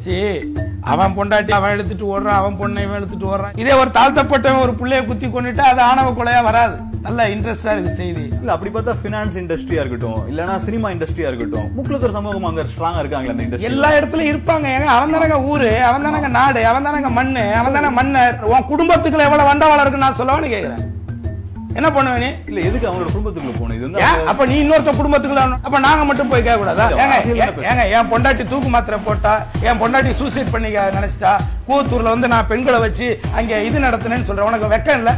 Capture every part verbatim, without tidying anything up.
சீ அவன் பொண்டாட்டி அவன் எடுத்துட்டு ஓடுறான், அவன் பொண்ணை இவன் எடுத்துட்டு ஓடுறான். இதே ஒரு தாழ்த்தப்பட்டவன் ஒரு பிள்ளைய குத்தி கொண்டுட்டு அது ஆணவ கொலையா வராது. நல்ல இன்ட்ரெஸ்டா இருக்கு செய்தி. இல்ல அப்படி பார்த்தா பினான்ஸ் இண்டஸ்ட்ரியா இருக்கட்டும், இல்லனா சினிமா இண்டஸ்ட்ரியா இருக்கட்டும், முக்குலத்தோர் சமூகம் அங்க ஸ்ட்ராங்கா இருக்காங்க அந்த இண்டஸ்ட்ரி. எல்லா இடத்துலயும் இருப்பாங்க. ஏங்க அவன் தானங்க ஊரு, அவன் தானங்க நாடு, அவன் தானங்க மண்ணு, அவன் தானே மன்னர். உன் குடும்பத்துக்குள்ள எவ்வளவு வண்டவாளம் இருக்குன்னு நான் சொல்லவான்னு கேக்குறேன். என்ன பண்ணுவேன்? இல்ல எதுக்கு அவங்களோட குடும்பத்துக்குள்ள போகணும்? இது வந்து அப்ப நீ இன்னொருத்த குடும்பத்துக்குள்ள அப்ப நாங்க மட்டும் போய் கேட்க கூடாதா? ஏங்க என் பொண்டாட்டி தூக்கு மாத்திரை போட்டா, என் பொண்டாட்டி சூசைட் பண்ணிக்க நினைச்சிட்டா, கூத்தூர்ல வந்து நான் பெண்களை வச்சு அங்க இது நடத்தினேன்னு சொல்றேன். உனக்கு வெக்கம் இல்ல?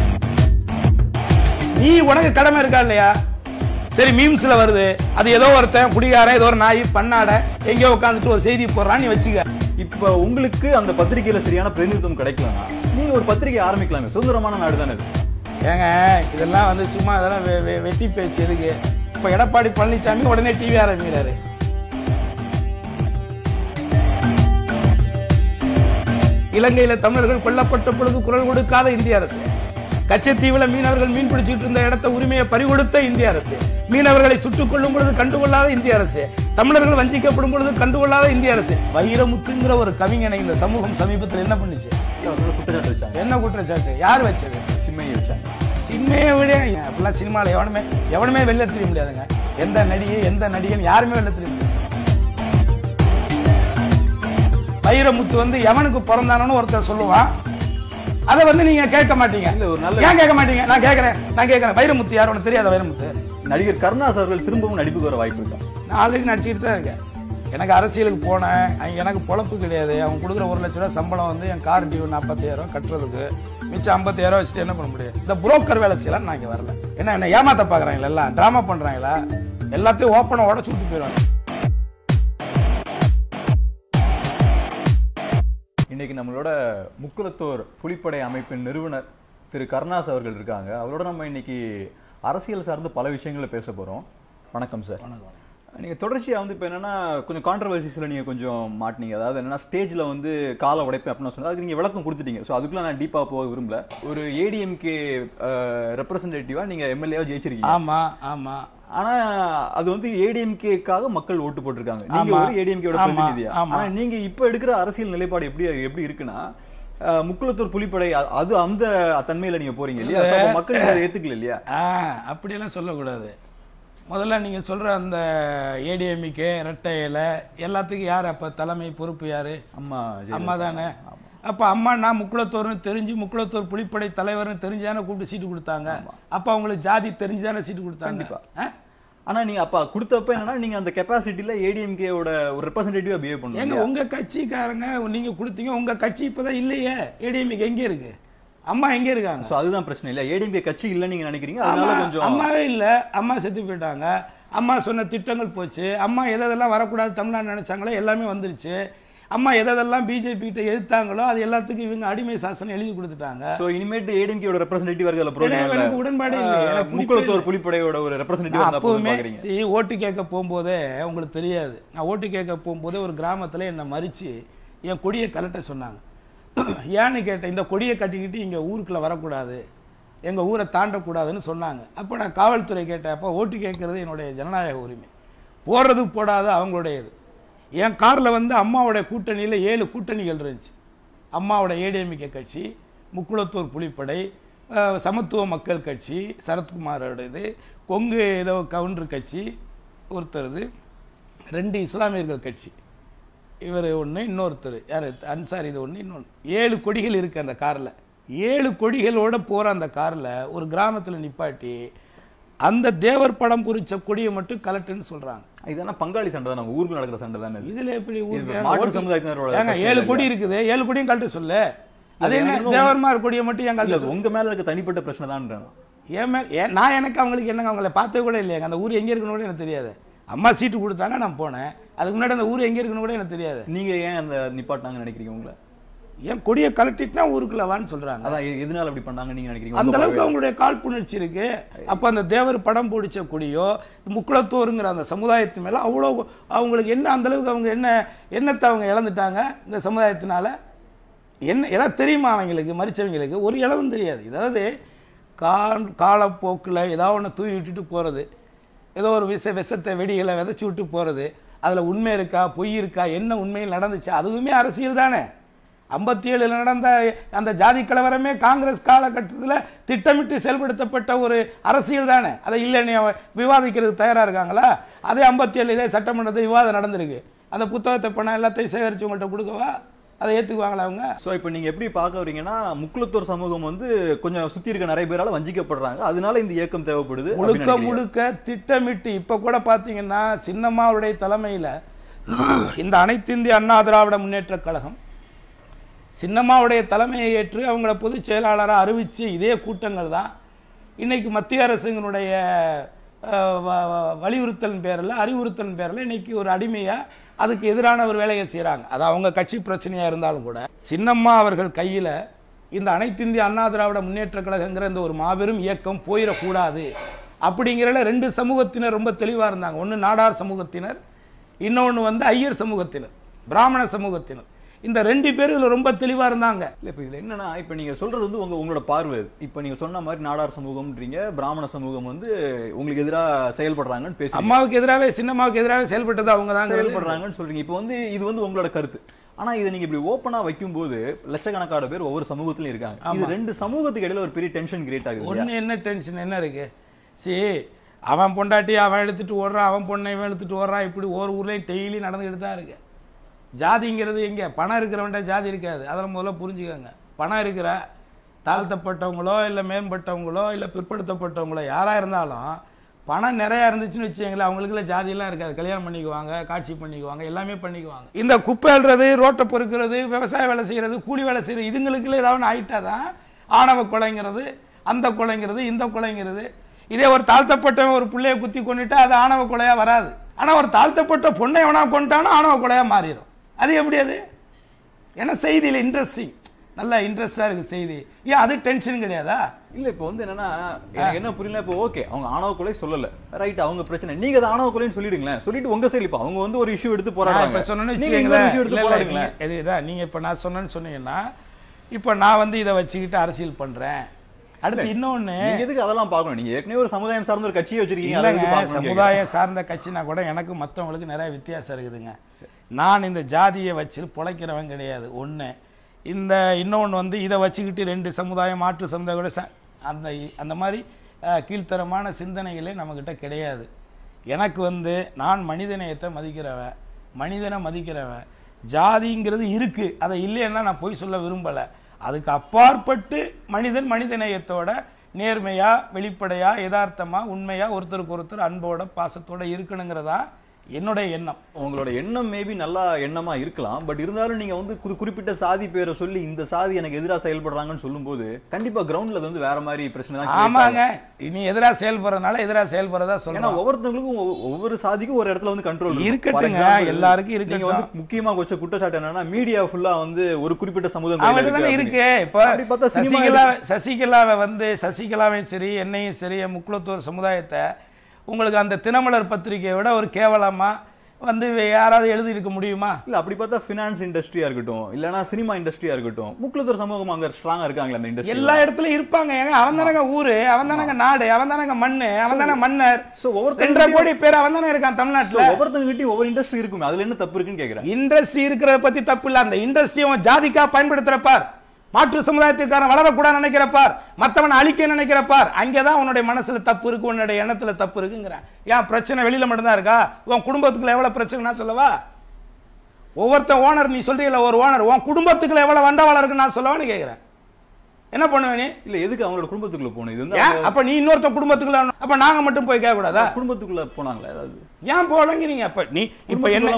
நீ உனக்கு கடமை இருக்கா இல்லையா? சரி மீம்ஸ்ல வருது, அது ஏதோ ஒருத்தன் குடிகார ஏதோ ஒரு நாய் பண்ணாட எங்கேயோ உட்காந்துட்டு ஒரு செய்தி போடுறான், நீ வச்சுக்க. இப்ப உங்களுக்கு அந்த பத்திரிகையில சரியான பிரதிநிதித்துவம் கிடைக்கலன்னா நீங்க ஒரு பத்திரிகை ஆரம்பிக்கலாமே, சுதந்திரமான நாடு தானே இது. ஏங்க இதெல்லாம் வந்து சும்மா இதெல்லாம் வெட்டி பேச்சு எதுக்கு? இப்ப எடப்பாடி பழனிசாமி உடனே டிவி ஆரம்பிக்கிறாரு. இலங்கையில தமிழர்கள் கொல்லப்பட்ட பொழுது குரல் கொடுக்காத இந்திய அரசு, கச்சத்தீவுல மீனவர்கள் மீன் பிடிச்சிட்டு இருந்த இடத்த உரிமையை பறிகொடுத்த இந்திய அரசு, மீனவர்களை சுட்டுக் கொள்ளும் பொழுது கண்டுகொள்ளாத இந்திய அரசு, தமிழர்கள் வஞ்சிக்கப்படும் பொழுது கண்டுகொள்ளாத இந்திய அரசு. வைரமுத்துங்கிற ஒரு கவிஞனை இந்த சமூகம் சமீபத்தில் என்ன பண்ணுச்சு? குற்றச்சாட்டு வச்சாங்க. என்ன குற்றச்சாட்டு? யார் வச்சது? சின்மையை வச்சாங்க. சின்மையை விட அப்படிலாம் சினிமால எவனுமே எவனுமே வெளில தெரிய முடியாதுங்க. எந்த நடிகை எந்த நடிகன் யாருமே வெளில தெரிய முடியாது. வைரமுத்து வந்து எவனுக்கு பிறந்தானு ஒருத்தர் சொல்லுவான், அதை வந்து நீங்க கேட்க மாட்டீங்க. ஏன் கேட்க மாட்டீங்க? நான் கேட்கறேன் நான் கேட்கறேன் வைரமுத்து யார் உனக்கு தெரியாத? வைரமுத்து நடிகர் கருணாஸ் அவர்கள் திரும்பவும் நடிப்புக்கு வர வாய்ப்பு இருக்கா? நான் ஆல்ரெடி நடிச்சுட்டு தான் இருக்கேன். எனக்கு அரசியலுக்கு போனேன், எனக்கு பொழப்பு கிடையாது. அவங்க கொடுக்குற ஒரு லட்ச ரூபாய் சம்பளம் வந்து என் கார் டியூ நாற்பத்தாயிரம் கட்டுறதுக்கு, மிச்சம் ஐம்பத்தாயிரம் வச்சுட்டு என்ன பண்ண முடியும்? இந்த புரோக்கர் வேலை செய்யலாம். நான் இங்க வரல. என்ன என்ன ஏமாத்த பாக்குறாங்களா? எல்லாம் டிராமா பண்றாங்களா? எல்லாத்தையும் ஓப்பனை உடச்சு விட்டு போயிடுவாங்க. இன்னைக்கு நம்மளோட முக்குலத்தோர் புலிப்படை அமைப்பின் நிறுவனர் திரு கருணாஸ் அவர்கள் இருக்காங்க. அவரோட நம்ம இன்னைக்கு அரசியல் சார்ந்து பல விஷயங்களை பேச போறோம். வணக்கம் சார். வணக்கம். நீங்க தொடர்ச்சியா வந்து இப்போ என்னன்னா கொஞ்சம் கான்ட்ரவர்சிஸ்ல நீங்க கொஞ்சம் மாட்டினீங்க. அதாவது என்னன்னா ஸ்டேஜ்ல வந்து காலை உடைப்பேன் அப்படின்னு சொன்னது, அதுக்கு நீங்க விளக்கம் கொடுத்துட்டீங்க. ஸோ அதுக்குள்ள நான் டீப்பா போக விரும்பல. ஒரு ஏடிஎம்கே ரெப்ரசன்டேட்டிவா நீங்க எம்எல்ஏவா ஜெயிச்சிருக்கீங்க. ஆமா ஆமா. ஆனா அது வந்து ஏடிஎம்கேக்காக மக்கள் ஓட்டு போட்டிருக்காங்க. நீங்க ஒரு ஏடிஎம்கேயோட பிரதிநிதியா. ஆனா நீங்க இப்ப எடுக்கிற அரசியல் நிலைப்பாடு எப்படி எப்படி இருக்குன்னா, முக்குலத்தோர் புலிப்படை அது அந்த தன்மையில நீங்க போறீங்க இல்லையா? மக்கள் அதை ஏத்துக்கல இல்லையா? அப்படியெல்லாம் சொல்லக்கூடாது. முதல்ல நீங்க சொல்ற அந்த ஏடிஎம்கே ரெட்டை இலை எல்லாத்துக்கும் யாரு அப்ப தலைமை பொறுப்பு? யாரு? அம்மா. அம்மா தானே. அப்ப அம்மா நான் முக்குலத்தோர்னு தெரிஞ்சு முக்குலத்தோர் புலிப்படை தலைவர்னு தெரிஞ்சானே கூப்பிட்டு சீட்டு கொடுத்தாங்க. அப்ப அவங்களுக்கு ஜாதி தெரிஞ்சானே சீட்டு கொடுத்தாங்க. ஆனா நீங்க அப்ப கொடுத்தப்ப என்னன்னா நீங்க அந்த கெபாசிட்டில ஏடிஎம்கேவோட ஒரு ரெப்ரசன்டேட்டிவா பிஹேவ் பண்ணுங்க. எங்க உங்க கட்சிக்காரங்க நீங்க கொடுத்தீங்க, உங்க கட்சி இப்பதான் இல்லையே. ஏடிஎம்கே எங்க இருக்கு? அம்மா எங்க இருக்காங்க? சோ அதுதான் பிரச்சனை இல்ல. ஏடிஎம்கே கட்சி இல்ல நீங்க நினைக்கிறீங்க, அதனால கொஞ்சம் அம்மாவே இல்ல. அம்மா செத்து போயிட்டாங்க. அம்மா சொன்ன திட்டங்கள் போச்சு. அம்மா எதெல்லாம் வரக்கூடாது தமிழ்நாடு நினைச்சாங்களோ எல்லாமே வந்துருச்சு. அம்மா எதெல்லாம் பிஜேபி கிட்ட எதிர்த்தாங்களோ அது எல்லாத்துக்கும் இவங்க அடிமை சாசனம் எழுதி கொடுத்துட்டாங்க. சோ இனிமேட்டு ஏடிஎம்கேயோட ரெப்ரசன்டேட்டிவ் வரதுல ப்ரோப்ளம் இல்ல. உடன்பாடு இல்ல. முக்குலத்தோர் புலிப்படையோட ஒரு ரெப்ரசன்டேட்டிவ் வந்தா போதும் பாக்குறீங்க. சரி, ஓட்டு கேட்க போகும்போதே உங்களுக்கு தெரியாது. நான் ஓட்டு கேட்க போகும்போதே ஒரு கிராமத்துல என்ன மறிச்சு என் கொடியை கலட்ட சொன்னாங்க. ஏன்னு கேட்டேன், இந்த கொடியை கட்டிக்கிட்டு இங்க ஊருக்குள்ள வரக்கூடாது, எங்க ஊரை தாண்டக்கூடாதுன்னு சொன்னாங்க. அப்போ நான் காவல்துறை கேட்டேன். அப்போ ஓட்டு கேட்கறது என்னுடைய ஜனநாயக உரிமை, போடுறது போடாது அவங்களுடையது. என் காரில் வந்து அம்மாவோட கூட்டணியில் ஏழு கூட்டணிகள் இருந்துச்சு. அம்மாவோட ஏடிஎம்கே கட்சி, முக்குலத்தோர் புலிப்படை, சமத்துவ மக்கள் கட்சி சரத்குமாரோட இது, கொங்கு ஏதோ கவுண்டர் கட்சி ஒருத்தருது, ரெண்டு இஸ்லாமியர்கள் கட்சி இவர் ஒன்று, இன்னொருத்தர் யார் அன்சாரி இது ஒன்று, இன்னொன்று. ஏழு கொடிகள் இருக்குது அந்த காரில். ஏழு கொடிகளோட போகிற அந்த காரில் ஒரு கிராமத்தில் நிப்பாட்டி அந்த தேவர் படம் குறிச்ச கொடியை மட்டும் கலட்டுன்னு சொல்றாங்க. இதெல்லாம் பங்காளி சண்டை தான், நம்ம ஊருக்கு நடக்கிற சண்டை தானே. இதுல எப்படி மாற்று சமுதாயத்தினரோட ஏழு கொடி இருக்குது, ஏழு கொடியும் கலட்ட சொல்ல. அது என்ன தேவர்மார் கொடியை மட்டும் ஏன் கலட்ட? உங்க மேல இருக்க தனிப்பட்ட பிரச்சனை தான். ஏன் மேல நான் எனக்கு அவங்களுக்கு என்னங்க அவங்கள பார்த்தே கூட இல்லையாங்க. அந்த ஊர் எங்க இருக்குன்னு கூட எனக்கு தெரியாது. அம்மா சீட்டு கொடுத்தாங்க, நான் போனேன். அதுக்கு முன்னாடி அந்த ஊர் எங்க இருக்குன்னு கூட எனக்கு தெரியாது. நீங்க ஏன் அந்த நிப்பாட்டாங்க நினைக்கிறீங்க? உங்களை ஏன் கொடியை கலட்டிட்டுனா ஊருக்குள்ள வான்னு சொல்றாங்க. அதான் எதனால அப்படி பண்ணாங்க நீங்க நினைக்கிறீங்க? அந்த அளவுக்கு அவங்களுடைய காழ்ப்புணர்ச்சி இருக்கு. அப்ப அந்த தேவர் படம் பிடிச்ச கொடியோ முக்குலத்தோருங்கிற அந்த சமுதாயத்து மேல அவ்வளவு அவங்களுக்கு என்ன அந்த அளவுக்கு அவங்க என்ன என்னத்தை அவங்க இழந்துட்டாங்க இந்த சமுதாயத்தினால? என்ன எதாவது தெரியுமா அவங்களுக்கு? மறிச்சவங்களுக்கு ஒரு இளவும் தெரியாது. அதாவது காலப்போக்கில் ஏதாவது ஒன்று தூவி விட்டுட்டு போகிறது, ஏதோ ஒரு விஷ விஷத்தை வெடிகளை விதைச்சி விட்டு போகிறது, அதில் உண்மை இருக்கா பொய் இருக்கா என்ன உண்மையில் நடந்துச்சு அதுவுமே அரசியல் தானே. ஐம்பத்தி ஏழில் நடந்த அந்த ஜாதி கலவரமே காங்கிரஸ் காலகட்டத்தில் திட்டமிட்டு செயல்படுத்தப்பட்ட ஒரு அரசியல் தானே. அதை இல்லைன்னு விவாதிக்கிறதுக்கு தயாராக இருக்காங்களா? அதே ஐம்பத்தி ஏழு இதே சட்டமன்றத்தில் விவாதம் நடந்திருக்கு. அந்த புத்தகத்தை பணம் எல்லாத்தையும் சேகரித்து உங்கள்கிட்ட கொடுக்கவா? அதை ஏற்றுக்குவாங்களா அவங்க? ஸோ இப்போ நீங்கள் எப்படி பார்க்க வரீங்கன்னா முக்குலத்தோர் சமூகம் வந்து கொஞ்சம் சுற்றி இருக்க நிறைய பேரால் வஞ்சிக்கப்படுறாங்க, அதனால இந்த இயக்கம் தேவைப்படுது. முழுக்க முழுக்க திட்டமிட்டு இப்போ கூட பார்த்தீங்கன்னா சின்னம்மாவுடைய தலைமையில் இந்த அனைத்து இந்திய அண்ணா திராவிட முன்னேற்ற கழகம் சின்னம்மாவுடைய தலைமையை ஏற்று அவங்கள பொதுச் செயலாளராக அறிவித்து இதே கூட்டங்கள் தான் இன்னைக்கு மத்திய அரசுங்களுடைய வலியுறுத்தலின் பேரில் அறிவுறுத்தலின் பேரில் இன்னைக்கு ஒரு அடிமையாக அதுக்கு எதிரான ஒரு வேலையை செய்கிறாங்க. அது அவங்க கட்சி பிரச்சனையாக இருந்தாலும் கூட சின்னம்மா அவர்கள் கையில் இந்த அனைத்து இந்திய அண்ணா திராவிட முன்னேற்ற கழகங்கிற இந்த ஒரு மாபெரும் இயக்கம் போயிடக்கூடாது அப்படிங்கிறத ரெண்டு சமூகத்தினர் ரொம்ப தெளிவாக இருந்தாங்க. ஒன்று நாடார் சமூகத்தினர், இன்னொன்று வந்து ஐயர் சமூகத்தினர், பிராமண சமூகத்தினர். இந்த ரெண்டு பேரும் ரொம்ப தெளிவா இருந்தாங்க. இல்ல இப்ப இதுல என்னன்னா இப்ப நீங்க சொல்றது வந்து உங்க உங்களோட பார்வை. இப்ப நீங்க சொன்ன மாதிரி நாடார் சமூகம்ன்றீங்க, பிராமண சமூகம் வந்து உங்களுக்கு எதிராக செயல்படுறாங்கன்னு பேசி அம்மாவுக்கு எதிராகவே சின்னம்மாவுக்கு எதிராக செயல்பட்டது அவங்க தான் செயல்படுறாங்கன்னு சொல்றீங்க. இப்ப வந்து இது வந்து உங்களோட கருத்து. ஆனா இதை நீங்க இப்படி ஓப்பனா வைக்கும் போது லட்சக்கணக்கான பேர் ஒவ்வொரு சமூகத்திலும் இருக்காங்க. இது ரெண்டு சமூகத்துக்கு இடையில ஒரு பெரிய டென்ஷன் கிரியேட் ஆகுது. ஒண்ணு என்ன டென்ஷன் என்ன இருக்கு? சரி, அவன் பொண்டாட்டி அவன் எடுத்துட்டு ஓடுறான், அவன் பொண்ணை இவன் எடுத்துட்டு ஓடுறான், இப்படி ஒரு ஊர்லயும் டெய்லி நடந்துகிட்டு தான் இருக்கு. ஜாதிங்கிறது எங்கே? பணம் இருக்கிறவன்ட்ட ஜாதி இருக்காது. அதில் முதல்ல புரிஞ்சுக்கோங்க. பணம் இருக்கிற தாழ்த்தப்பட்டவங்களோ இல்லை மேம்பட்டவங்களோ இல்லை பிற்படுத்தப்பட்டவங்களோ யாராக இருந்தாலும் பணம் நிறையா இருந்துச்சுன்னு வச்சுங்களேன், அவங்களுக்குள்ள ஜாதியெல்லாம் இருக்காது. கல்யாணம் பண்ணிக்குவாங்க, காட்சி பண்ணிக்குவாங்க, எல்லாமே பண்ணிக்குவாங்க. இந்த குப்பை அள்ளுறது, ரோட்டை பொறுக்கிறது, விவசாய வேலை செய்கிறது, கூலி வேலை செய்கிறது, இதுங்களுக்குள்ள ஏதாவது ஆயிட்டா தான் ஆணவ கொலைங்கிறது, அந்த கொலைங்கிறது, இந்த கொலைங்கிறது. இதே ஒரு தாழ்த்தப்பட்டவன் ஒரு பிள்ளையை குத்தி கொண்டுட்டா அது ஆணவ கொலையாக வராது. ஆனால் ஒரு தாழ்த்தப்பட்ட பொண்ணை எவனா கொண்டுட்டானோ ஆணவ கொலையாக மாறிடும். அது எப்படி? அது ஏன்னா செய்தியில் இன்ட்ரெஸ்டிங், நல்ல இன்ட்ரெஸ்டா இருக்கு செய்தி. ஏன் அது டென்ஷன் கிடையாதா? இல்ல இப்ப வந்து என்னன்னா எனக்கு என்ன புரியல. இப்போ ஓகே, அவங்க ஆணவ கொலை சொல்லல, ரைட், அவங்க பிரச்சனை. நீங்க அதை ஆணவ கொலைன்னு சொல்லிடுங்களேன். சொல்லிட்டு உங்க சைடு இப்ப அவங்க வந்து ஒரு இஷ்யூ எடுத்து போராடுறாங்க. இப்ப சொன்னேன்னு வச்சுக்கீங்களேன், இதுதான் நீங்க இப்ப நான் சொன்னேன்னு சொன்னீங்கன்னா இப்ப நான் வந்து இதை வச்சுக்கிட்டு அரசியல் பண்றேன். அடுத்து இன்னொன்னு, எதுக்கு அதெல்லாம் பார்க்கணும்? நீங்க ஏற்கனவே ஒரு சமுதாயம் சார்ந்த ஒரு கட்சியை வச்சிருக்கீங்க. சமுதாயம் சார்ந்த கட்சினா கூட எனக்கு மற்றவங்களுக்கு நிறைய வித்தியாசம் இருக்குதுங்க. நான் இந்த ஜாதியை வச்சு பொழைக்கிறவன் கிடையாது. ஒன்று இந்த இன்னொன்று வந்து இதை வச்சுக்கிட்டு ரெண்டு சமுதாயம் மாற்று சமுதாயம் அந்த அந்த மாதிரி கீழ்த்தரமான சிந்தனைகளே நம்மக்கிட்ட கிடையாது. எனக்கு வந்து நான் மனிதநேயத்தை மதிக்கிறவன், மனிதனை மதிக்கிறவன். ஜாதிங்கிறது இருக்கு, அதை இல்லைன்னா நான் போய் சொல்ல விரும்பலை. அதுக்கு அப்பாற்பட்டு மனிதன் மனிதநேயத்தோட நேர்மையா, வெளிப்படையா, யதார்த்தமா, உண்மையா, ஒருத்தருக்கு ஒருத்தர் அன்போட பாசத்தோட இருக்கணுங்கிறதா என்னுடைய எண்ணம். உங்களோட எண்ணம் மேபி நல்லா எண்ணமா இருக்கலாம். பட் இருந்தாலும் நீங்க வந்து குறிப்பிட்ட சாதி பேரை சொல்லி இந்த சாதி எனக்கு எதிராக செயல்படுறாங்கன்னு சொல்லும் போது கண்டிப்பா கிரவுண்ட்ல வந்து வேற மாதிரி பிரச்சனை தான். ஆமாங்க, இனி எதிராக செயல்படுறதுனால எதிராக செயல்படுறதா சொல்லணும். ஒவ்வொருத்தவங்களுக்கும் ஒவ்வொரு சாதிக்கும் ஒரு இடத்துல வந்து கண்ட்ரோல் இருக்கட்டுங்க, எல்லாருக்கும் இருக்கு. நீங்க வந்து முக்கியமா கொஞ்சம் குற்றச்சாட்டு என்னன்னா மீடியா ஃபுல்லா வந்து ஒரு குறிப்பிட்ட சமூகம் இருக்கு. இப்ப சசிகலா சசிகலாவை வந்து சசிகலாவையும் சரி என்னையும் சரி முக்குலத்தோர் சமுதாயத்தை உங்களுக்கு அந்த தினமலர் பத்திரிகையை விட ஒரு கேவலமா வந்து யாராவது எழுதி இருக்க முடியுமா? இல்ல அப்படி பார்த்தா பினான்ஸ் இண்டஸ்ட்ரியா இருக்கட்டும், இல்லனா சினிமா இண்டஸ்ட்ரியா இருக்கட்டும், முக்குலத்தோர் சமூகம் அங்க ஸ்ட்ராங்கா இருக்காங்களா அந்த இண்டஸ்ட்ரி? எல்லா இடத்துலயும் இருப்பாங்க. ஏங்க அவன் தானங்க ஊரு, அவன் தானங்க நாடு, அவன் தானங்க மண்ணு, அவன் தானே மன்னர். சோ ஒவ்வொரு கோடி பேர் அவன் தானே இருக்கான் தமிழ்நாட்டுல. ஒவ்வொருத்தங்க கிட்ட ஒவ்வொரு இண்டஸ்ட்ரி இருக்குமே, அதுல என்ன தப்பு இருக்குன்னு கேக்குறேன். இண்டஸ்ட்ரி இருக்கிறத பத்தி தப்பு இல்ல. அந்த இண்டஸ்ட்ரியை ஜாதிக்கா பயன்படுத்துறப்பார், மாற்று சமுதாயத்திற்கான வளரக்கூடாது நினைக்கிறப்பார், மற்றவன் அழிக்க நினைக்கிறப்பார், அங்கேதான் உன்னுடைய மனசுல தப்பு இருக்கு, உன்னுடைய எண்ணத்துல தப்பு இருக்குங்கிற. ஏன் பிரச்சனை வெளியில மட்டும்தான் இருக்கா? உன் குடும்பத்துக்குள்ள எவ்வளவு பிரச்சனை நான் சொல்லவா? ஒவ்வொருத்த ஓனர் நீ சொல்றீங்களா, ஒரு ஓனர் உன் குடும்பத்துக்குள்ள எவ்வளவு வண்டவாளம் இருக்குன்னு நான் சொல்லவான்னு கேட்கிறேன். என்ன பண்ணுவேன்? இல்ல எதுக்கு அவங்களோட குடும்பத்துக்குள்ள போகணும்? இது வந்து அப்ப நீ இன்னொருத்த குடும்பத்துக்குள்ள, அப்ப நாங்க மட்டும் போய் கேட்க கூடாதா? குடும்பத்துக்குள்ள போனாங்களா? ஏதாவது ஏன் போலங்கிறீங்க? அப்ப நீ இப்ப என்ன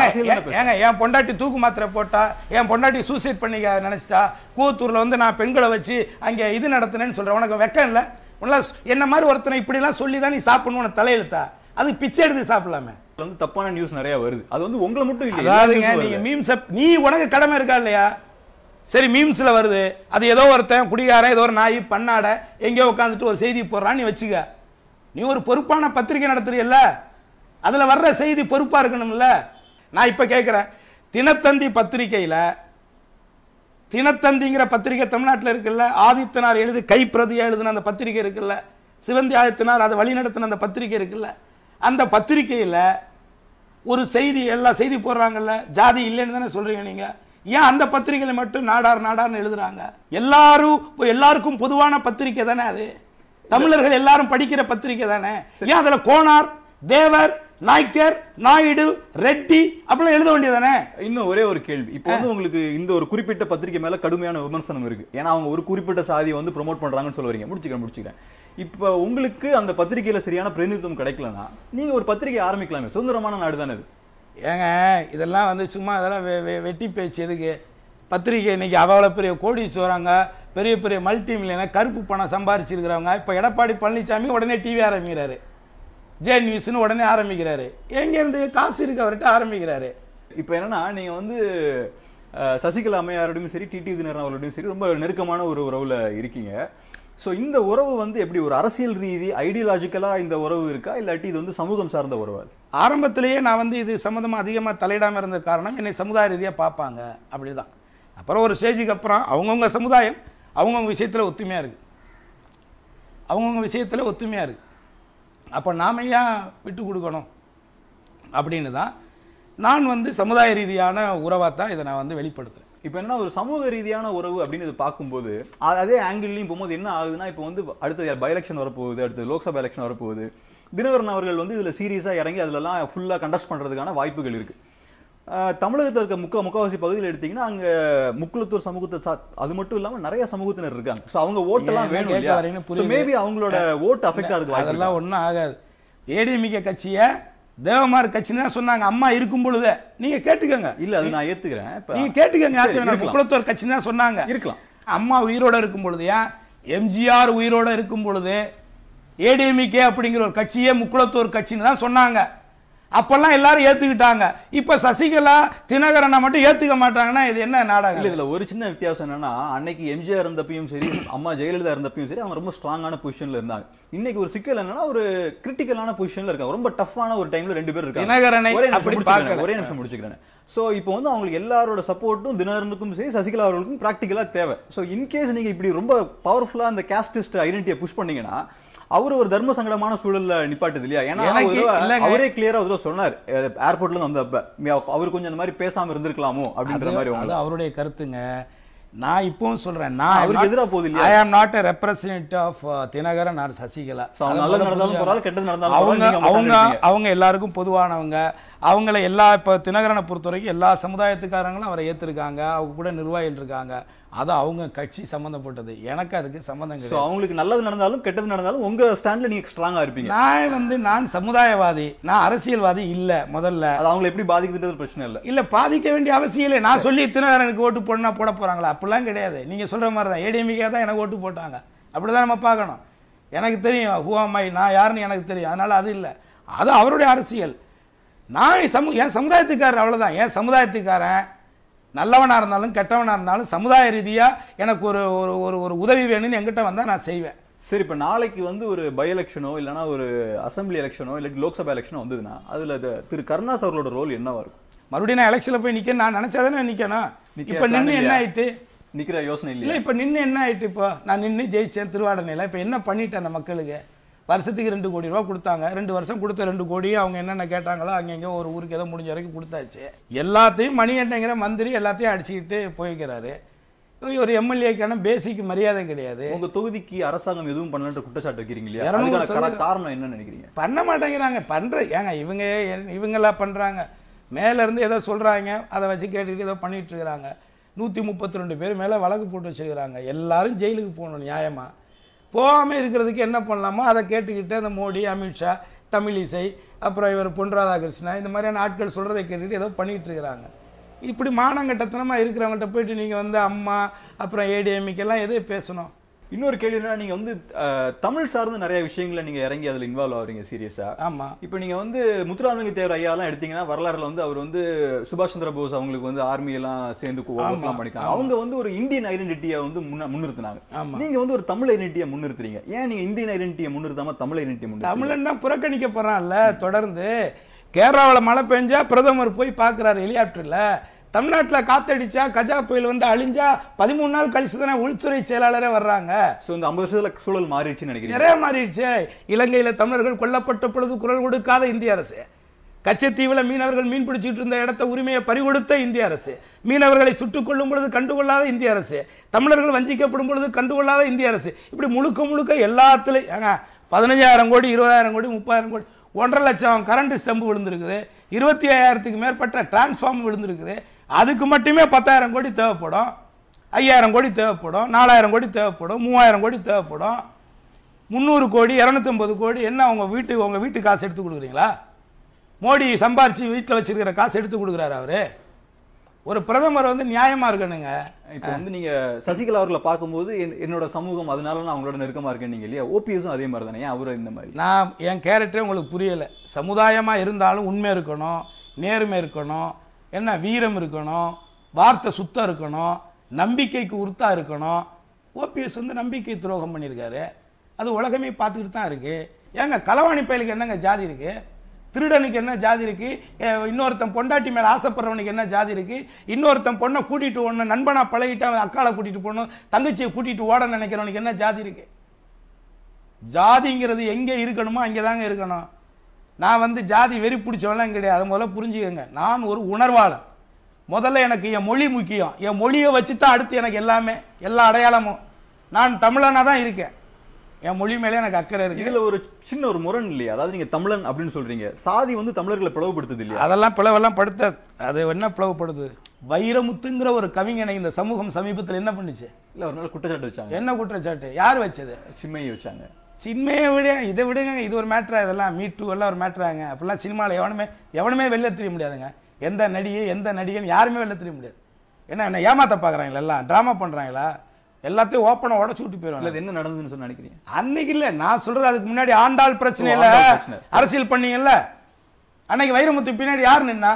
ஏங்க என் பொண்டாட்டி தூக்கு மாத்திரை போட்டா, என் பொண்டாட்டி சூசைட் பண்ணிக்க நினைச்சிட்டா, கூத்தூர்ல வந்து நான் பெண்களை வச்சு அங்க இது நடத்தினேன்னு சொல்றேன். உனக்கு வெக்கம் இல்ல? உள்ள என்ன மாதிரி ஒருத்தனை இப்படி எல்லாம் சொல்லிதான் நீ சாப்பிடணும் தலையெழுத்தா? அது பிச்சை எடுத்து சாப்பிடலாமே. வந்து தப்பான நியூஸ் நிறைய வருது. அது வந்து உங்களை மட்டும் இல்ல, நீங்க மீம்ஸ் நீ உனக்கு கடமை இருக்கா இல்லையா? சரி, மீம்ஸ்ல வருது, அது ஏதோ ஒருத்தன் குடிகாரன், ஏதோ ஒரு நாய் பண்ணாட எங்கேயோ உட்காந்துட்டு ஒரு செய்தி போடுறான், நீ வச்சுக்க. நீ ஒரு பொறுப்பான பத்திரிகை நடத்துறீல்ல, அதுல வர்ற செய்தி பொறுப்பா இருக்கணும்ல. நான் இப்ப கேட்கிறேன், தினத்தந்தி பத்திரிகையில, தினத்தந்திங்கிற பத்திரிகை தமிழ்நாட்டில் இருக்குல்ல, ஆதித்தனார் எழுதி கைப்பிரதியா எழுதின அந்த பத்திரிகை இருக்குல்ல, சிவந்தி ஆதித்தனார் அதை வழி நடத்தின அந்த பத்திரிகை இருக்குல்ல, அந்த பத்திரிகையில ஒரு செய்தி எல்லா செய்தி போடுறாங்கல்ல, ஜாதி இல்லைன்னு தானே சொல்றீங்க நீங்க. ஏன் அந்த பத்திரிகைகளை மட்டும் நாடார் நாடார்னு எழுதுறாங்க? எல்லாரும் எல்லாருக்கும் பொதுவான பத்திரிகை தானே அது, தமிழர்கள் எல்லாரும் படிக்கிற பத்திரிகை தானே. ஏன் அதுல கோனார், தேவர், நாய்க்கர், நாயுடு, ரெட்டி அப்படிலாம் எழுத வேண்டியதானே? இன்னும் ஒரே ஒரு கேள்வி. இப்போ வந்து உங்களுக்கு இந்த ஒரு குறிப்பிட்ட பத்திரிகை மேல கடுமையான விமர்சனம் இருக்கு. ஏன்னா அவங்க ஒரு குறிப்பிட்ட சாதியை வந்து ப்ரோமோட் பண்றாங்கன்னு சொல்லுவீங்க. முடிச்சுக்கிறேன் முடிச்சுக்கிறேன் இப்போ உங்களுக்கு அந்த பத்திரிகையில சரியான பிரதிநிதித்துவம் கிடைக்கலன்னா நீங்க ஒரு பத்திரிகை ஆரம்பிக்கலாமே, சுதந்திரமான நாடு தானே இது. ஏங்க இதெல்லாம் வந்து சும்மா அதெல்லாம் வெட்டி பேச்சு எதுக்கு? பத்திரிகை இன்னைக்கு அவ்வளோ பெரிய கோடீஸ்வரங்க, பெரிய பெரிய மல்டி மில்லியனர், கருப்பு பணம் சம்பாரிச்சிருக்கிறவங்க. இப்போ எடப்பாடி பழனிசாமி உடனே டிவி ஆரம்பிக்கிறாரு, ஜே நியூஸ்னு உடனே ஆரம்பிக்கிறாரு. எங்கேருந்து காசு இருக்கு அவர்கிட்ட ஆரம்பிக்கிறாரு. இப்போ என்னன்னா நீங்க வந்து சசிகலா அம்மையாரோடையும் சரி டிடி தினகரன் அவர்களோடையும் சரி ரொம்ப நெருக்கமான ஒரு உறவுல இருக்கீங்க. ஸோ இந்த உறவு வந்து எப்படி ஒரு அரசியல் ரீதி ஐடியாலஜிக்கலா இந்த உறவு இருக்கா, இல்லாட்டி இது வந்து சமூகம் சார்ந்த உறவு? ஆரம்பத்திலேயே நான் வந்து இது சம்மந்தமாக அதிகமாக தலையிடாமல் இருந்த காரணம் என்னை சமுதாய ரீதியாக பார்ப்பாங்க அப்படிதான். அப்புறம் ஒரு ஸ்டேஜுக்கு அப்புறம் அவங்கவுங்க சமுதாயம் அவங்கவுங்க விஷயத்தில் ஒத்துமையாக இருக்கு, அவங்கவுங்க விஷயத்தில் ஒத்துமையாக இருக்கு. அப்போ நாம ஏன் விட்டு கொடுக்கணும் அப்படின்னு தான் நான் வந்து சமுதாய ரீதியான உறவாக தான் இதை நான் வந்து வெளிப்படுத்துறேன். இப்போ என்ன ஒரு சமூக ரீதியான உறவு அப்படின்னு இது பார்க்கும்போது அதே ஆங்கிள்லையும் போகும்போது என்ன ஆகுதுன்னா, இப்போ வந்து அடுத்த பை எலெக்ஷன் வரப்போகுது, அடுத்து லோக்சபா எலெக்ஷன் வரப்போகுது. தினகரன் அவர்கள் வந்து இதில் சீரியஸாக இறங்கி அதிலெல்லாம் ஃபுல்லாக கண்டஸ்ட் பண்ணுறதுக்கான வாய்ப்புகள் இருக்கு. தமிழகத்தில் இருக்க முக்க முக்காவாசி பகுதியில் எடுத்தீங்கன்னா அங்கே முக்குளத்தூர் சமூகத்தை அது மட்டும் இல்லாமல் நிறைய சமூகத்தினர் இருக்காங்க. ஸோ அவங்க ஓட்டெல்லாம் வேணும் இல்லையா? மேபி அவங்களோட ஓட்டு அஃபெக்ட் ஆகுது. அதெல்லாம் ஒன்றும் ஆகாது. ஏடிஎம்கே கட்சியை தேவமார் கட்சி தான் சொன்னாங்க அம்மா இருக்கும் பொழுது. நீங்க கேட்டுக்கங்க. இல்ல அது நான் ஏத்துக்கிறேன். நீங்க கேட்டுக்கங்க. முக்குளத்தோர் கட்சி தான் சொன்னாங்க. இருக்கலாம். அம்மா உயிரோட இருக்கும் பொழுது, ஏன் எம்ஜிஆர் உயிரோட இருக்கும் பொழுது ஏடிஎம்கே அப்படிங்கிற ஒரு கட்சியே முக்குளத்தோர் கட்சின்னு தான் சொன்னாங்க. அப்பெல்லாம் எல்லாரும் ஏத்துக்கிட்டாங்க. இப்ப சசிகலா தினகரனை மட்டும் ஏத்துக்க மாட்டாங்கன்னா இது என்ன நாடகம்? இல்ல இதுல ஒரு சின்ன வித்தியாசம் என்னன்னா, அன்னைக்கு எம்ஜிஆர் இருந்தப்பையும் சரி அம்மா ஜெயலலிதா இருந்தப்பையும் சரி அவங்க ரொம்ப ஸ்ட்ராங்கான பொசிஷன்ல இருந்தாங்க. இன்னைக்கு ஒரு சிக்கல் என்னன்னா ஒரு கிரிட்டிக்கலான பொசிஷன்ல இருக்காங்க. ரொம்ப டஃப்பான ஒரு டைம்ல ரெண்டு பேர் இருக்காங்க. தினகரனை ஒரே நிமிஷம் முடிச்சுக்கிறேன். சோ இப்போ வந்து அவங்களுக்கு எல்லாரோட சப்போர்ட்டும் தினகரனுக்கும் சரி சசிகலா அவர்களுக்கும் பிராக்டிகலா தேவை. சோ இன்கேஸ் நீங்க இப்படி ரொம்ப பவர்ஃபுல்லா அந்த காஸ்டிஸ்ட் ஐடென்டிட்டியை புஷ் பண்ணீங்கன்னா அவரு ஒரு தர்ம சங்கடமான சூழல்ல நிப்பாட்டுது இல்லையா? ஏன்னா அவரே கிளியரா ஒரு சொன்னார் ஏர்போர்ட்ல இருந்து வந்தப்ப அவர் கொஞ்சம் அந்த மாதிரி பேசாம இருந்திருக்கலாமோ அப்படின்ற மாதிரி அவருடைய கருத்துங்க. நான் இப்பவும் சொல்றேன், நான் அவருக்கு எதிராக போகுது இல்லையா? I am not a representative of Dinakaran or Sasikala. நல்லது நடந்தாலும் பரவாயில்ல, கெட்டது நடந்தாலும் அவங்க அவங்க அவங்க எல்லாருக்கும் பொதுவானவங்க. அவங்கள எல்லா இப்ப தினகரனை பொறுத்த வரைக்கும் எல்லா சமுதாயத்துக்காரங்களும் அவரை ஏத்திருக்காங்க. அவங்க கூட நிர்வாகிகள் இருக்காங்க. அது அவங்க கட்சி சம்பந்தப்பட்டது, எனக்கு அதுக்கு சம்பந்தம் கிடையாது. அவங்களுக்கு நல்லது நடந்தாலும் கெட்டது நடந்தாலும் உங்க ஸ்டாண்ட்ல நீங்க ஸ்ட்ராங்கா இருப்பீங்க. நான் வந்து நான் சமுதாயவாதி, நான் அரசியல்வாதி இல்ல. முதல்ல அது அவங்களை எப்படி பாதிக்குதுன்றது பிரச்சனை இல்ல. இல்ல பாதிக்க வேண்டிய அவசியம் இல்லை. நான் சொல்லி தினகரனுக்கு ஓட்டு போடனா போட போறாங்களா? அப்படிலாம் கிடையாது. நீங்க சொல்ற மாதிரி தான் ஏடிஎம்கே தான் எனக்கு ஓட்டு போட்டாங்க. அப்படிதான் நம்ம பார்க்கணும். எனக்கு தெரியும் ஹூஆமை நான் யாருன்னு எனக்கு தெரியும். அதனால அது இல்லை, அது அவருடைய அரசியல். நான் சமூ என் சமுதாயத்துக்காரர், அவ்வளவுதான். என் சமுதாயத்துக்காரன் நல்லவனா இருந்தாலும் கெட்டவனா இருந்தாலும் சமுதாய ரீதியா எனக்கு ஒரு ஒரு ஒரு உதவி வேணும்னு என்கிட்ட வந்தா நான் செய்வேன். சரி, இப்ப நாளைக்கு வந்து ஒரு பை எலெக்ஷனோ இல்லைன்னா ஒரு அசம்பிளி எலெக்ஷனோ இல்லை லோக்சபா எலெக்ஷனோ வந்ததுன்னா அதுல திரு கருணாஸ் அவர்களோட ரோல் என்னவா இருக்கும்? மறுபடியும் நான் எலெக்ஷன்ல போய் நிக்க நான் நினைச்சாதானே நிக்கணும். இப்ப நின்று என்ன ஆயிட்டு நிக்கிற யோசனை இல்ல. இப்ப நின்று என்ன ஆயிட்டு? இப்போ நான் நின்று ஜெயிச்சேன் திருவாடனையில. இப்ப என்ன பண்ணிட்டேன்? அந்த மக்களுக்கு வருஷத்துக்கு ரெண்டு கோடி ரூபா கொடுத்தாங்க. ரெண்டு வருஷம் கொடுத்த ரெண்டு கோடி அவங்க என்னென்ன கேட்டாங்களோ அங்கங்க ஒரு ஊருக்கு ஏதோ முடிஞ்ச வரைக்கும் கொடுத்தாச்சு. எல்லாத்தையும் மணிகண்டங்கிற மந்திரி எல்லாத்தையும் அடிச்சுக்கிட்டு போய்க்கிறாரு. ஒரு எம்எல்ஏக்கான பேசிக் மரியாதை கிடையாது. உங்க தொகுதிக்கு அரசாங்கம் எதுவும் பண்ணலன்ற குற்றச்சாட்டு வைக்கிறீங்க இல்லையா? காரணம் என்ன நினைக்கிறீங்க? பண்ண மாட்டேங்கிறாங்க. பண்ற ஏங்க இவங்க இவங்களா பண்றாங்க. மேல இருந்து ஏதோ சொல்றாங்க, அதை வச்சு கேட்டுக்கிட்டு ஏதோ பண்ணிட்டு இருக்கிறாங்க. நூத்தி முப்பத்தி ரெண்டு பேர் மேல வழக்கு போட்டு வச்சிருக்கிறாங்க. எல்லாரும் ஜெயிலுக்கு போகணும் நியாயமா. போகாமல் இருக்கிறதுக்கு என்ன பண்ணலாமோ அதை கேட்டுக்கிட்டு அந்த மோடி, அமித்ஷா, தமிழிசை, அப்புறம் இவர் பொன் ராதாகிருஷ்ணன் இந்த மாதிரியான ஆட்கள் சொல்கிறதை கேட்டுக்கிட்டு ஏதோ பண்ணிகிட்டு இருக்கிறாங்க. இப்படி மானங்கட்டத்தனமாக இருக்கிறவங்கள்ட்ட போயிட்டு நீங்கள் வந்து அம்மா அப்புறம் ஏடிஎம்கெல்லாம் எதே பேசணும்? இன்னொரு கேள்வி என்ன, நீங்க வந்து தமிழ் சார்ந்த நிறைய விஷயங்களை நீங்க இறங்கி அதுல இன்வால்வ் ஆகுறீங்க சீரியஸா. ஆமா. இப்போ நீங்க வந்து முத்துராமலிங்க தேவர் ஐயா எல்லாம் எடுத்தீங்கன்னா வரலாறுல வந்து அவர் வந்து சுபாஷ் சந்திர போஸ் அவங்களுக்கு வந்து ஆர்மி எல்லாம் சேர்ந்து பண்ணிருக்காங்க. அவங்க வந்து ஒரு இந்தியன் ஐடென்டிட்டியை வந்து முன்னிறுத்தினாங்க. நீங்க வந்து ஒரு தமிழ் ஐடென்டிட்டியை முன்னிறுத்துறீங்க. ஏன் நீங்க இந்தியன் ஐடென்டிட்டியை முன்னிறுத்தாம தமிழ் ஐடென்டிட்டியை முன்னிறுத்தீங்க? தமிழ்னா புறக்கணிக்கப்படுறான்ல தொடர்ந்து. கேரளாவில் மழை பெஞ்சா பிரதமர் போய் பாக்குறாரு ஹெலிகாப்டர்ல. தமிழ்நாட்டில் காத்தடிச்சா கஜா புயல் வந்து அழிஞ்சா பதிமூணு நாள் கழிச்சு தானே உள்துறை செயலாளரே வர்றாங்க. இந்த ஐம்பது வருஷத்துல சூழல் மாறிடுச்சுன்னு நினைக்கிறேன். நிறைய மாறிடுச்சு. இலங்கையில தமிழர்கள் கொல்லப்பட்ட பொழுது குரல் கொடுக்காத இந்திய அரசு, கச்சத்தீவில் மீனவர்கள் மீன் பிடிச்சிட்டு இருந்த இடத்த உரிமையை பறிகொடுத்த இந்திய அரசு, மீனவர்களை சுட்டுக் கொள்ளும் பொழுது கண்டுகொள்ளாத இந்திய அரசு, தமிழர்கள் வஞ்சிக்கப்படும் பொழுது கண்டுகொள்ளாத இந்திய அரசு, இப்படி முழுக்க முழுக்க எல்லாத்துலையும் பதினஞ்சாயிரம் கோடி இருபதாயிரம் கோடி முப்பதாயிரம் கோடி ஒன்றரை லட்சம் கரண்ட் ஸ்டம்பு விழுந்திருக்குது, இருபத்தி ஐயாயிரத்துக்கு மேற்பட்ட டிரான்ஸ்ஃபார்ம் விழுந்திருக்குது. அதுக்கு மட்டுமே பத்தாயிரம் கோடி தேவைப்படும், ஐயாயிரம் கோடி தேவைப்படும், நாலாயிரம் கோடி தேவைப்படும், மூவாயிரம் கோடி தேவைப்படும், முந்நூறு கோடி இருநூத்தி ஐம்பது கோடி. என்ன உங்க வீட்டு உங்க வீட்டு காசு எடுத்து கொடுக்குறீங்களா? மோடி சம்பாரிச்சு வீட்டில் வச்சிருக்கிற காசு எடுத்து கொடுக்குறாரு அவரு? ஒரு பிரதமர் வந்து நியாயமா இருக்கணுங்க. இப்போ வந்து நீங்க சசிகலா அவர்களை பார்க்கும்போது என்னோட சமூகம் அதனால நான் அவங்களோட நெருக்கமா இருக்கேன் நீங்க இல்லையா? ஓபிஎஸும் அதே மாதிரி தானே, அவரு இந்த மாதிரி? நான் என் கேரக்டரே உங்களுக்கு புரியல. சமுதாயமா இருந்தாலும் உண்மை இருக்கணும், நேர்மை இருக்கணும், என்ன வீரம் இருக்கணும், வார்த்தை சுத்தம் இருக்கணும், நம்பிக்கைக்கு உறுத்தா இருக்கணும். ஓபிஎஸ் வந்து நம்பிக்கை துரோகம் பண்ணியிருக்காரு, அது உலகமே பார்த்துக்கிட்டு தான் இருக்கு. ஏங்க களவாணி பயலுக்கு என்னங்க ஜாதி இருக்கு? திருடனுக்கு என்ன ஜாதி இருக்கு? இன்னொருத்தன் பொண்டாட்டி மேல ஆசைப்படுறவனுக்கு என்ன ஜாதி இருக்கு? இன்னொருத்தன் பொண்ணை கூட்டிட்டு ஒண்ணு நண்பனா பழகிட்டு அக்காலை கூட்டிட்டு போகணும், தங்கச்சியை கூட்டிட்டு ஓட நினைக்கிறவனுக்கு என்ன ஜாதி இருக்கு? ஜாதிங்கிறது எங்க இருக்கணுமோ அங்கதாங்க இருக்கணும். நான் வந்து ஜாதி வெறி பிடிச்சவெல்லாம் கிடையாது, அதை முதல்ல புரிஞ்சுக்கங்க. நான் ஒரு உணர்வாளன். முதல்ல எனக்கு என் மொழி முக்கியம். என் மொழியை வச்சுதான் அடுத்து எனக்கு எல்லாமே, எல்லா அடையாளமும். நான் தமிழனா தான் இருக்கேன், என் மொழி மேலே எனக்கு அக்கறை இருக்கு. இதுல ஒரு சின்ன ஒரு முரண் இல்லையா? அதாவது நீங்க தமிழன் அப்படின்னு சொல்றீங்க, சாதி வந்து தமிழர்களை பிளவுபடுத்துது இல்லையா? அதெல்லாம் பிளவெல்லாம் படுத்த, அது என்ன பிளவுபடுது? வைரமுத்துங்கிற ஒரு கவிஞனை இந்த சமூகம் சமீபத்தில் என்ன பண்ணுச்சு? இல்ல ஒரு நாள் குற்றச்சாட்டு வச்சாங்க. என்ன குற்றச்சாட்டு? யார் வச்சது? சின்மையை வச்சாங்க. சின்மையை விட இதை விடுங்க, இது ஒரு மேட்ரா? இதெல்லாம் மீட்டு எல்லாம் ஒரு மேட்ராங்க. அப்படிலாம் சினிமாவில் எவனுமே எவனுமே வெளில தெரிய முடியாதுங்க. எந்த நடிகை எந்த நடிகன் யாருமே வெளில தெரிய முடியாது. என்ன என்ன ஏமாத்த பாக்குறாங்களா? எல்லாம் டிராமா பண்றாங்களா? எல்லாத்தையும் ஓப்பனா உடச்சு விட்டு போயிடும். என்ன நடந்ததுன்னு சொல்லி நினைக்கிறீங்க? அன்னைக்கு இல்ல, நான் சொல்றது அதுக்கு முன்னாடி ஆண்டாள் பிரச்சனையில அரசியல் பண்ணீங்கல்ல, அன்னைக்கு வைரமுத்து பின்னாடி யார் நின்னா?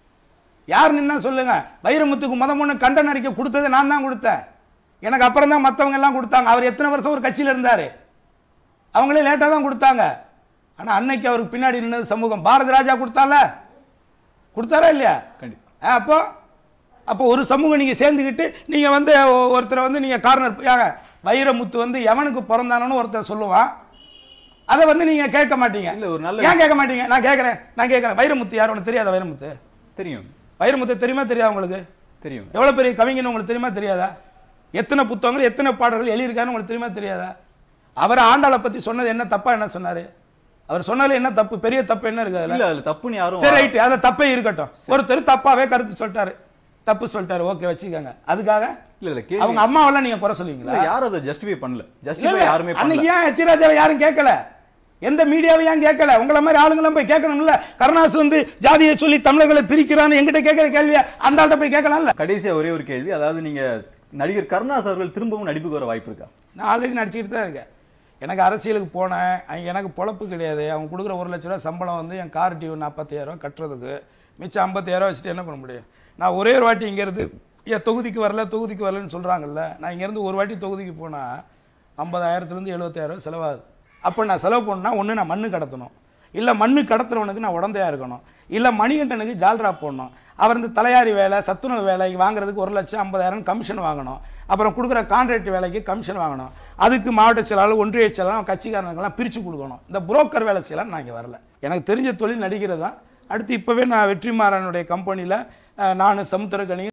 யார் நின்னா சொல்லுங்க. வைரமுத்துக்கு முத முன்ன கண்டன அறிக்கை கொடுத்தது நான் தான் கொடுத்தேன். எனக்கு அப்புறம் தான் மற்றவங்க எல்லாம் கொடுத்தாங்க. அவர் எத்தனை வருஷம் ஒரு கட்சியில இருந்தாரு, அவங்களே லேட்டா தான் கொடுத்தாங்க. ஆனா அன்னைக்கு அவருக்கு பின்னாடி நின்னது சமூகம். பாரத ராஜா கொடுத்தால, கொடுத்தாரா இல்லையா? கண்டிப்பா. அப்போ அப்போ ஒரு சமூகம் நீங்க சேர்ந்துக்கிட்டு நீங்க வந்து ஒருத்தரை வந்து நீங்க கார்னர், வைரமுத்து வந்து எவனுக்கு பிறந்தானு ஒருத்தர் சொல்லுவான், அதை வந்து நீங்க கேட்க மாட்டீங்க. இல்ல ஒரு நல்ல ஏன் கேட்க மாட்டீங்க? நான் கேட்கறேன் நான் கேட்கறேன் வைரமுத்து யார் உனக்கு தெரியாதா? வைரமுத்து தெரியும். வைரமுத்து தெரியுமா தெரியாது உங்களுக்கு? தெரியும். எவ்வளவு பெரிய கவிஞன் உங்களுக்கு தெரியுமா தெரியாதா? எத்தனை புத்தகங்கள் எத்தனை பாடல்கள் எழுதியிருக்காருன்னு உங்களுக்கு தெரியுமா தெரியாதா? அவர் ஆண்டாளை பத்தி சொன்னது என்ன தப்பா என்ன சொன்னாரு? அவர் சொன்னதுல என்ன தப்பு? பெரிய தப்பு என்ன இருக்கு அதுல? இல்ல அதுல தப்புன்னு யாரும். சரி ரைட், அந்த தப்பே இருக்கட்டும். ஒருத்தர் தப்பாவே கருத்து சொல்லிட்டாரு, தப்பு சொல்லிட்டாரு, ஓகே வச்சுக்கோங்க. அதுக்காக இல்ல இல்ல அவங்க அம்மாவெல்லாம் நீங்க குறை சொல்லுவீங்களா? யாரும் அதை ஜஸ்டிஃபை பண்ணல. ஜஸ்டிஃபை யாருமே பண்ணல. அன்னைக்கு ஏன் எச் ராஜாவை யாரும் கேட்கல? எந்த மீடியாவை ஏன் கேட்கல? உங்களை மாதிரி ஆளுங்களும் போய் கேட்கணும்ல. கருணாஸ் வந்து ஜாதியை சொல்லி தமிழர்களை பிரிக்கிறான்னு என்கிட்ட கேட்கிற கேள்வியா அந்த ஆள்கிட்ட போய் கேட்கலாம்ல. கடைசியா ஒரே ஒரு கேள்வி, அதாவது நீங்க நடிகர் கருணாஸ் அவர்கள் திரும்பவும் நடிப்புக்கு வர வாய்ப்பு இருக்கா? நான் ஆல்ரெடி நடிச்சுக்கிட்டு தான் இருக்கேன். எனக்கு அரசியலுக்கு போனேன், எனக்கு பொழப்பு கிடையாது. அவங்க கொடுக்குற ஒரு லட்ச ரூபா சம்பளம் வந்து என் கார் டியூ நாற்பத்தாயிரம் ரூபா கட்டுறதுக்கு, மிச்சம் ஐம்பத்தாயிரம் வச்சுட்டு என்ன பண்ண முடியும்? நான் ஒரே ஒரு வாட்டி இங்கேருந்து ஏன் தொகுதிக்கு வரல தொகுதிக்கு வரலன்னு சொல்கிறாங்கல்ல, நான் இங்கேருந்து ஒரு வாட்டி தொகுதிக்கு போனால் ஐம்பதாயிரத்துலேருந்து எழுபத்தாயிரம் செலவாகுது. அப்போ நான் செலவு பண்ணால் ஒன்று நான் மண்ணு கடத்தணும், இல்லை மண்ணு கடத்துறவனுக்கு நான் உடந்தையாக இருக்கணும், இல்லை மணிகண்டனுக்கு ஜால்ரா போடணும். அவர் இந்த தலையாரி வேலை சத்துணவு வேலைக்கு வாங்குறதுக்கு ஒரு லட்சம் ஐம்பதாயிரம் கமிஷன் வாங்கணும். அப்புறம் கொடுக்குற கான்ட்ராக்ட் வேலைக்கு கமிஷன் வாங்கணும். அதுக்கு மாவட்ட செயலாளர் ஒன்றிய செயலாளர் கட்சிக்காரனுக்கெல்லாம் பிரித்து கொடுக்கணும். இந்த புரோக்கர் வேலை செய்யலாம் நான் இங்கே வரல. எனக்கு தெரிஞ்ச தொழில் நடிக்கிறது தான். அடுத்து இப்போவே நான் வெற்றிமாறனுடைய கம்பெனியில் நான் சமுத்திரக்கணி